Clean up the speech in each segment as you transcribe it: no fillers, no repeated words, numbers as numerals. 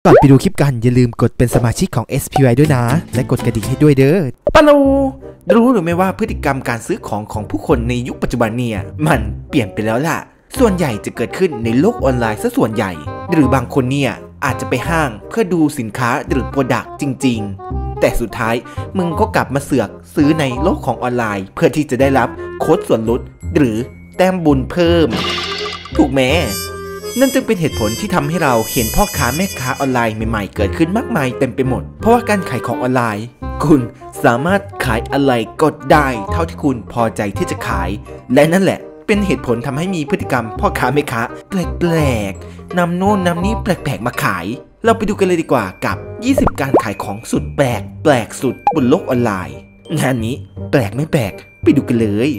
ก่อนไปดูคลิปกันอย่าลืมกดเป็นสมาชิกของ SPY ด้วยนะและกดกระดิ่งให้ด้วยเด้อปะนูรู้หรือไม่ว่าพฤติกรรมการซื้อของผู้คนในยุคปัจจุบันเนี่ยมันเปลี่ยนไปแล้วล่ะส่วนใหญ่จะเกิดขึ้นในโลกออนไลน์ซะส่วนใหญ่หรือบางคนเนี่ยอาจจะไปห้างเพื่อดูสินค้าหรือโปรดักต์จริงๆแต่สุดท้ายมึงก็กลับมาเสือกซื้อในโลกของออนไลน์เพื่อที่จะได้รับโค้ดส่วนลดหรือแต้มบุญเพิ่มถูกไหมนั่นจึงเป็นเหตุผลที่ทำให้เราเห็นพ่อค้าแม่ค้าออนไลน์ใหม่ๆเกิดขึ้นมากมายเต็มไปหมดเพราะว่าการขายของออนไลน์คุณสามารถขายอะไรก็ได้เท่าที่คุณพอใจที่จะขายและนั่นแหละเป็นเหตุผลทำให้มีพฤติกรรมพ่อค้าแม่ค้าแปลกๆนำโน่นนำนี้แปลกๆมาขายเราไปดูกันเลยดีกว่ากับ20การขายของสุดแปลกสุดบนโลกออนไลน์งานนี้แปลกไม่แปลกไปดูกันเลย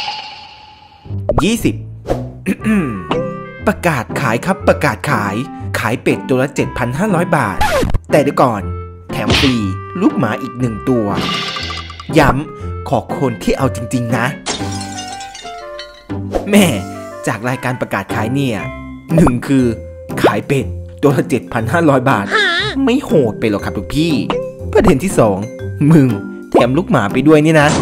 20 ประกาศขายครับประกาศขายเป็ดตัวละ 7,500 บาทแต่เดี๋ยวก่อนแถมฟรีลูกหมาอีก1ตัวย้ำขอคนที่เอาจริงๆนะแม่จากรายการประกาศขายเนี่ย1คือขายเป็ดตัวละ 7,500 บาทไม่โหดไปหรอกครับทุกพี่ประเด็นที่2มึงแถมลูกหมาไปด้วยนี่นะ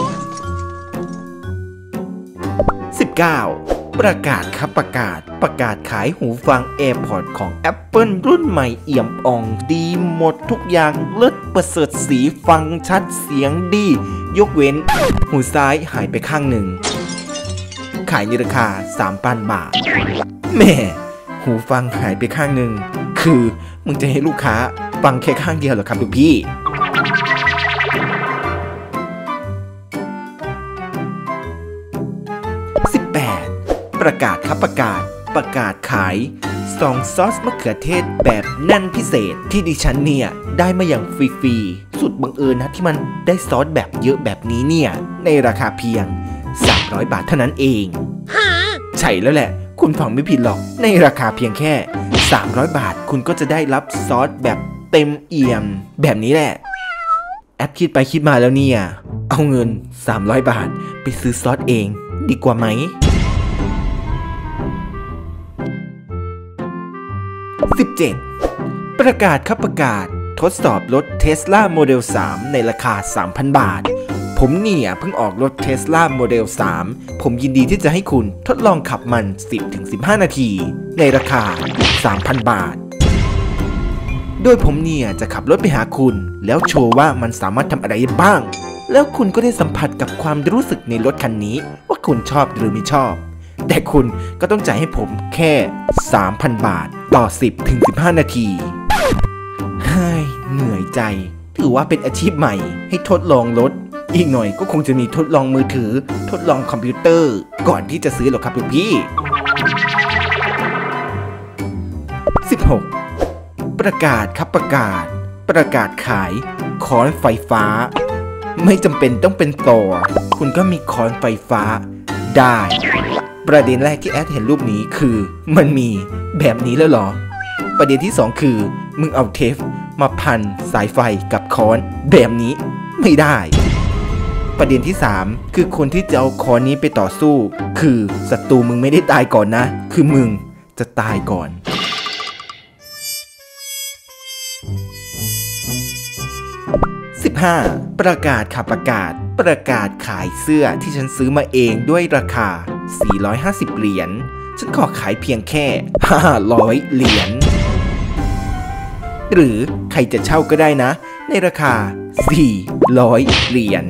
19ประกาศครับประกาศขายหูฟัง AirPods ของ Apple รุ่นใหม่เอี่ยมอ่องดีหมดทุกอย่างเลิศประเสริฐสีฟังชัดเสียงดียกเว้นหูซ้ายหายไปข้างหนึ่งขายในราคา 3,000 บาทแม่หูฟังหายไปข้างหนึ่งคือมึงจะให้ลูกค้าฟังแค่ข้างเดียวเหรอครับลูกพี่ประกาศครับประกาศขาย2ซอสมะเขือเทศแบบแน่นพิเศษที่ดิฉันเนี่ยได้มาอย่างฟรีๆสุดบังเอิญนะที่มันได้ซอสแบบเยอะแบบนี้เนี่ยในราคาเพียง300 บาทเท่านั้นเองใช่แล้วแหละคุณฟังไม่ผิดหรอกในราคาเพียงแค่300 บาทคุณก็จะได้รับซอสแบบเต็มเอี่ยมแบบนี้แหละแอปคิดไปคิดมาแล้วเนี่ยเอาเงิน300 บาทไปซื้อซอสเองดีกว่าไหม17ประกาศครับประกาศทดสอบรถ Tesla Model 3 ในราคา 3,000 บาทผมเนี่ยเพิ่งออกรถ Tesla Model 3 ผมยินดีที่จะให้คุณทดลองขับมัน 10-15 นาทีในราคา 3,000 บาทโดยผมเนี่ยจะขับรถไปหาคุณแล้วโชว์ว่ามันสามารถทำอะไรได้บ้างแล้วคุณก็ได้สัมผัสกับความรู้สึกในรถคันนี้ว่าคุณชอบหรือไม่ชอบแต่คุณก็ต้องจ่ายให้ผมแค่ 3,000 บาทต่อ 10-15 นาทีเฮ้ยเหนื่อยใจถือว่าเป็นอาชีพใหม่ให้ทดลองรถอีกหน่อยก็คงจะมีทดลองมือถือทดลองคอมพิวเตอร์ก่อนที่จะซื้อหรอกครับทุกพี่16ประกาศครับประกาศขายค้อนไฟฟ้าไม่จำเป็นต้องเป็นต่อคุณก็มีค้อนไฟฟ้าได้ประเด็นแรกที่แอดเห็นรูปนี้คือมันมีแบบนี้แล้วหรอประเด็นที่2คือมึงเอาเทปมาพันสายไฟกับค้อนแบบนี้ไม่ได้ประเด็นที่3คือคนที่จะเอาค้อนนี้ไปต่อสู้คือศัตรูมึงไม่ได้ตายก่อนนะคือมึงจะตายก่อน15ประกาศค่ะประกาศขายเสื้อที่ฉันซื้อมาเองด้วยราคา450 เหรียญฉันขอขายเพียงแค่500 เหรียญหรือใครจะเช่าก็ได้นะในราคา400 เหรียญ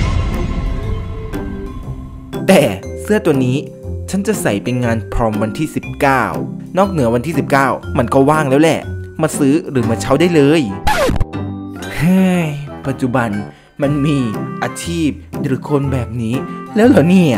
แต่เสื้อตัวนี้ฉันจะใส่เป็นงานพรอมวันที่19นอกเหนือวันที่19มันก็ว่างแล้วแหละมาซื้อหรือมาเช่าได้เลยเฮ้ยปัจจุบันมันมีอาชีพหรือคนแบบนี้แล้วเหรอเนี่ย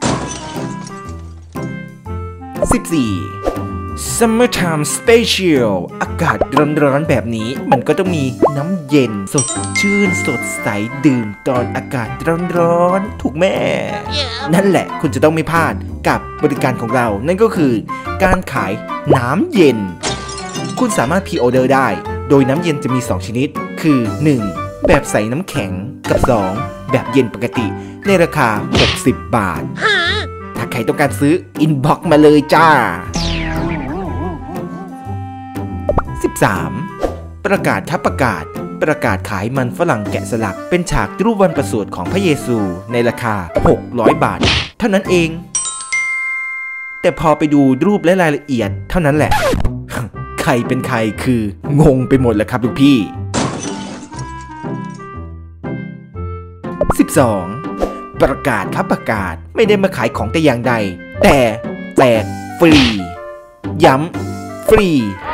14 Summertime Special อากาศร้อนๆแบบนี้มันก็ต้องมีน้ำเย็นสดชื่นสดใสดื่มตอนอากาศร้อนๆถูกแม่ นั่นแหละคุณจะต้องไม่พลาดกับบริการของเรานั่นก็คือการขายน้ำเย็นคุณสามารถพรีออเดอร์ได้โดยน้ำเย็นจะมี2ชนิดคือ 1. แบบใส่น้ำแข็งกับ 2. แบบเย็นปกติในราคา60 บาทถ้าใครต้องการซื้ออินบ็อกซ์มาเลยจ้า 13. ประกาศทับประกาศประกาศขายมันฝรั่งแกะสลักเป็นฉากรูปวันประสูติของพระเยซูในราคา600 บาทเท่านั้นเองแต่พอไปดูรูปและรายละเอียดเท่านั้นแหละ ใครเป็นใครคืองงไปหมดแล้วครับลูกพี่ 12. ประกาศครับประกาศไม่ได้มาขายของแต่อย่างใดแต่แจกฟรีย้ำฟรี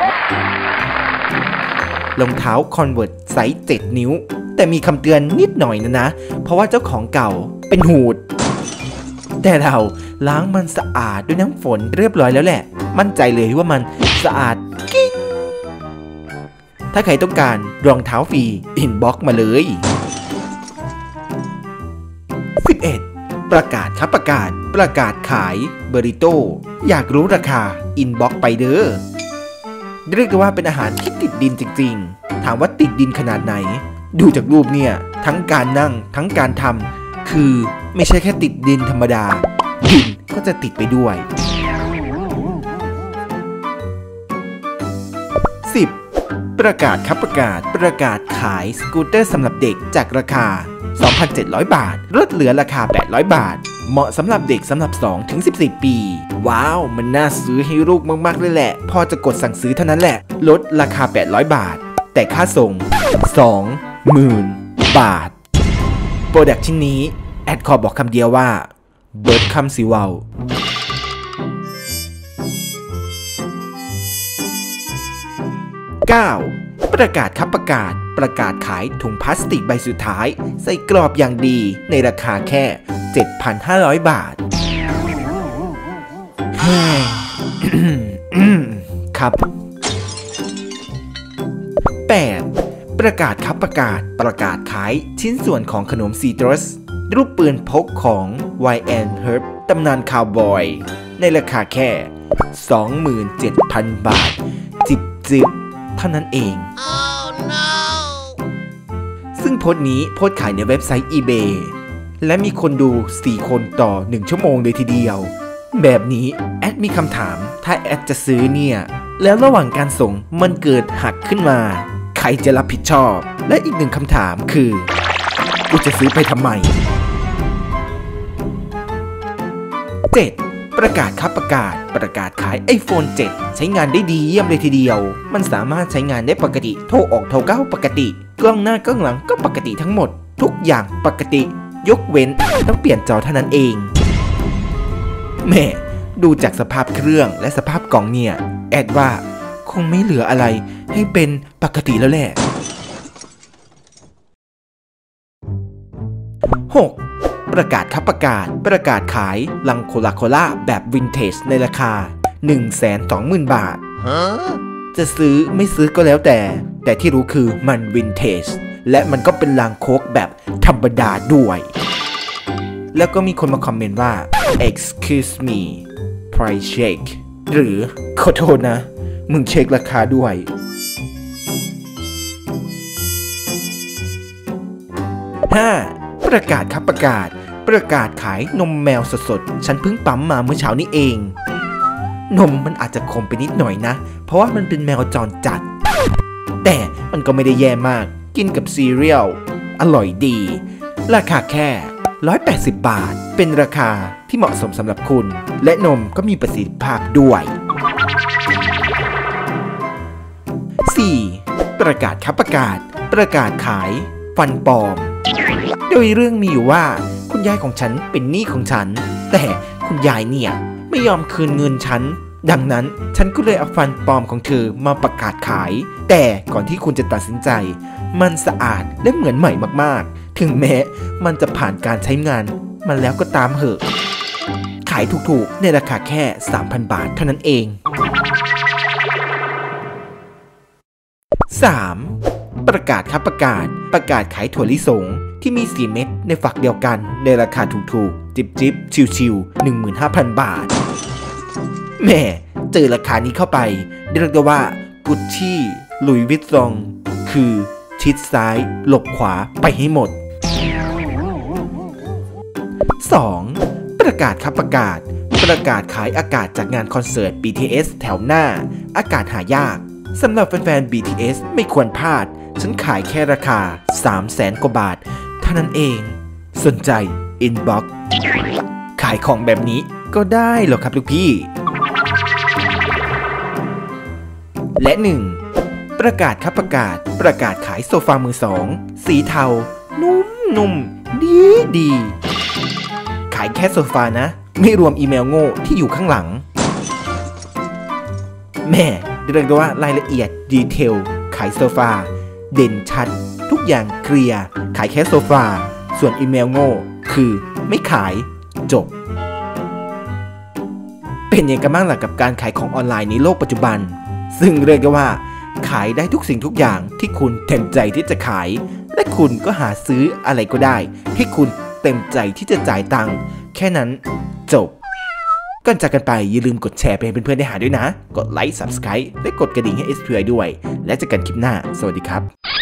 รองเท้า Converse ไซส์ 7 นิ้วแต่มีคำเตือนนิดหน่อยนะเพราะว่าเจ้าของเก่าเป็นหูดแต่เราล้างมันสะอาดด้วยน้ำฝนเรียบร้อยแล้วแหละมั่นใจเลยว่ามันสะอาดกิ๊งถ้าใครต้องการรองเท้าฟรีอินบ็อกซ์มาเลย 11. ประกาศครับประกาศขายเบอริโต้อยากรู้ราคาอินบ็อกซ์ไปเด้อเรียกได้ว่าเป็นอาหารที่ติดดินจริงๆถามว่าติดดินขนาดไหนดูจากรูปเนี่ยทั้งการนั่งทั้งการทำคือไม่ใช่แค่ติดดินธรรมดาดินก็จะติดไปด้วย 10. ประกาศครับประกาศขายสกูตเตอร์สำหรับเด็กจากราคา 2,700 บาทลดเหลือราคา800 บาทเหมาะสำหรับเด็กสำหรับ 2-14 ปีว้าวมันน่าซื้อให้ลูกมากๆเลยแหละพอจะกดสั่งซื้อเท่านั้นแหละลดราคา800 บาทแต่ค่าส่ง 20,000 บาทโปรดักชิ้นนี้แอดขอบอกคำเดียวว่าเบิร์ดคัมซิวาว9. ประกาศครับประกาศขายถุงพลาสติกใบสุดท้ายใส่กรอบอย่างดีในราคาแค่ 7,500 บาท ครับ 8. ประกาศครับประกาศขายชิ้นส่วนของขนมซีตรัสรูปปืนพกของ Y&Herb ตำนานคาวบอยในราคาแค่ 27,000 บาทจิบเท่านั้นเอง oh, no. ซึ่งโพสต์นี้โพสต์ขายในเว็บไซต์ eBay และมีคนดู4คนต่อ1ชั่วโมงเลยทีเดียวแบบนี้แอดมีคำถามถ้าแอดจะซื้อเนี่ยแล้วระหว่างการส่งมันเกิดหักขึ้นมาใครจะรับผิดชอบและอีกหนึ่งคำถามคือกูจะซื้อไปทำไม 7. ประกาศครับประกาศขาย iPhone 7 ใช้งานได้ดีเยี่ยมเลยทีเดียวมันสามารถใช้งานได้ปกติโทรออกโทรเข้าปกติกล้องหน้ากล้องหลังก็ปกติทั้งหมดทุกอย่างปกติยกเว้นต้องเปลี่ยนจอเท่านั้นเองแม่ดูจากสภาพเครื่องและสภาพกล่องเนี่ยแอดว่าคงไม่เหลืออะไรให้เป็นปกติแล้วแหละ 6. ประกาศครับประกาศขายลังโคลาโคล่าแบบวินเทจในราคา 120,000 บาท จะซื้อไม่ซื้อก็แล้วแต่ที่รู้คือมันวินเทจและมันก็เป็นลังโค้กแบบธรรมดาด้วยแล้วก็มีคนมาคอมเมนต์ว่า excuse me price check หรือขอโทษนะมึงเช็คราคาด้วย 5. ประกาศครับประกาศขายนมแมวสดๆฉันเพิ่งปั๊มมาเมื่อเช้านี้เองนมมันอาจจะขมไปนิดหน่อยนะเพราะว่ามันเป็นแมวจรจัดแต่มันก็ไม่ได้แย่มากกินกับซีเรียลอร่อยดีราคาแค่180 บาทเป็นราคาที่เหมาะสมสำหรับคุณและนมก็มีประสิทธิภาพด้วย 4. ประกาศครับประกาศขายฟันปลอมโดยเรื่องมีอยู่ว่าคุณยายของฉันเป็นหนี้ของฉันแต่คุณยายเนี่ยไม่ยอมคืนเงินฉันดังนั้นฉันก็เลยเอาฟันปลอมของเธอมาประกาศขายแต่ก่อนที่คุณจะตัดสินใจมันสะอาดและเหมือนใหม่มากๆถึงแม้มันจะผ่านการใช้งานมันแล้วก็ตามเหอะขายถูกๆในราคาแค่ 3,000 บาทเท่านั้นเอง 3. ประกาศครับประกาศขายถั่วลิสงที่มี4 เม็ดในฝักเดียวกันในราคาถูกๆจิบชิวๆ 15,000 บาทแม่เจอราคานี้เข้าไปเรียกได้ว่ากุชชี่หลุยส์วิตตองคือชิดซ้ายหลบขวาไปให้หมด 2. ประกาศครับประกาศขายอากาศจากงานคอนเสิร์ต BTS แถวหน้าอากาศหายากสำหรับแฟนๆ BTS ไม่ควรพลาดฉันขายแค่ราคา 300,000 กว่าบาทเท่านั้นเองสนใจ Inbox ขายของแบบนี้ก็ได้หรอครับลูกพี่และ 1. ประกาศครับประกาศขายโซฟามือสองสีเทานุ่มดีขายแค่โซฟานะไม่รวมอีเมลโง่ที่อยู่ข้างหลังแม่เรียกได้ว่ารายละเอียดดีเทลขายโซฟาเด่นชัดทุกอย่างเคลียร์ขายแค่โซฟาส่วนอีเมลโง่คือไม่ขายจบเป็นยังไงกันบ้างล่ะกับการขายของออนไลน์ในโลกปัจจุบันซึ่งเรียกได้ว่าขายได้ทุกสิ่งทุกอย่างที่คุณเต็มใจที่จะขายและคุณก็หาซื้ออะไรก็ได้ที่คุณเต็มใจที่จะจ่ายตังค์แค่นั้นจบก่อนจากกันไปอย่าลืมกดแชร์ไปให้เพื่อนๆได้หาด้วยนะกดไลค์ Subscribe และกดกระดิ่งให้ SPI ด้วยและเจอกันคลิปหน้าสวัสดีครับ